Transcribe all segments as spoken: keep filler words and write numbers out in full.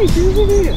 強すぎる。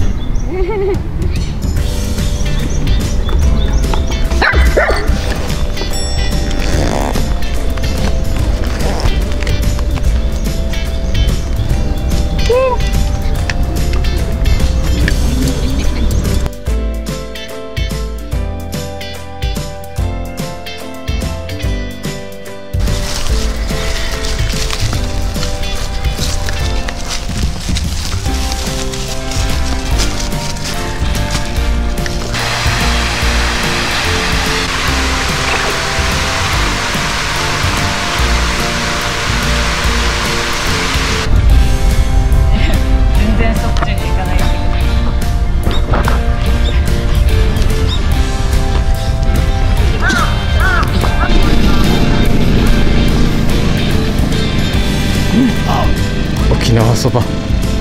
沖縄そば。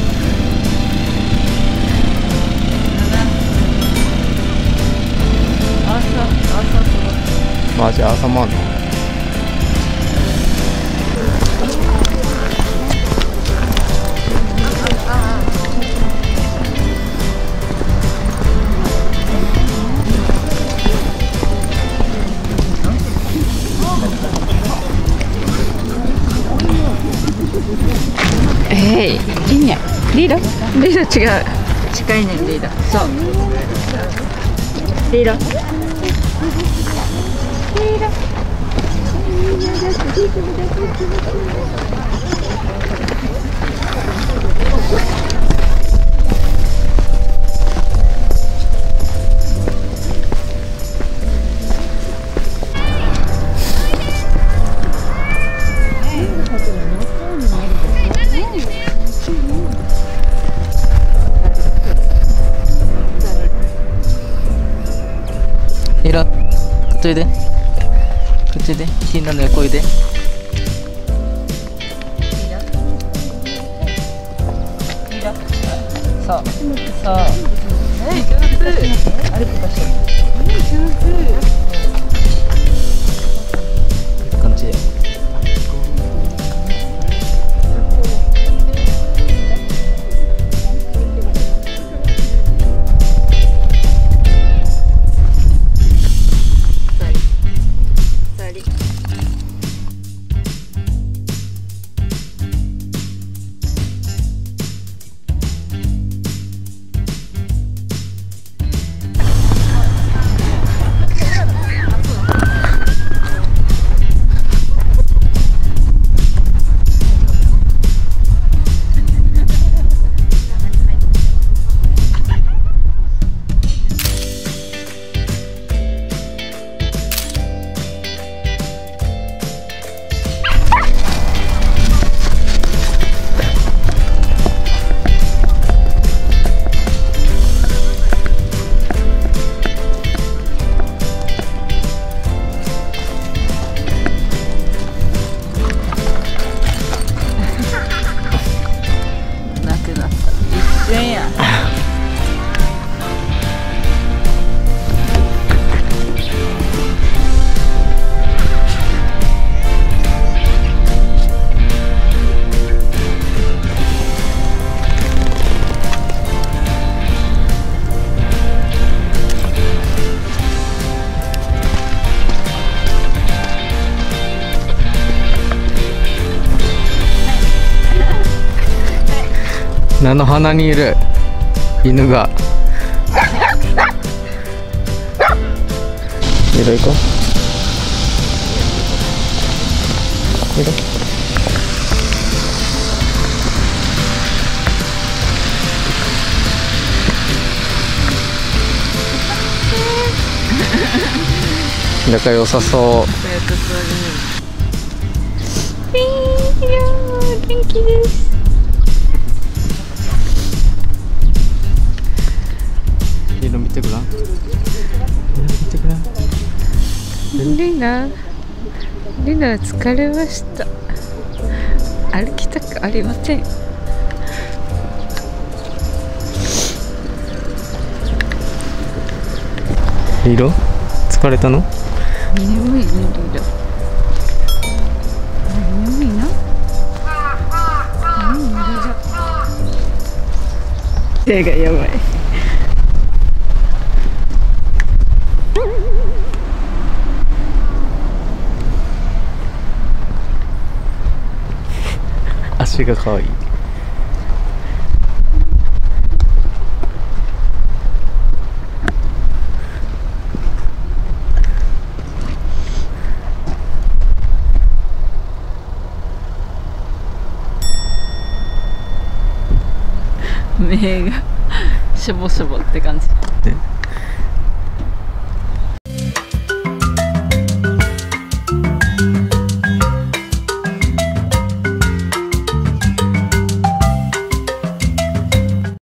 マジ朝もあんの。 えい、いいね。リードリード違う。近いねん、リード。そう。リード。リード。 リード、こっちおいで。こっちおいで。ヒーローの横おいで。そう。そう。 はい、上手。あれとかしてる。上手。 こっち。菜の花にいる犬が。いろ行こう。いろ。仲良さそう。 元気です。 色見てごらん。色見てごらん。 リナ、リナ疲れました。歩きたくありません。 色疲れたの？ 眠いね、リナ。眠いな。うん、リナ。 手がやばい。 足が可愛い。 目がしょぼしょぼって感じ。 で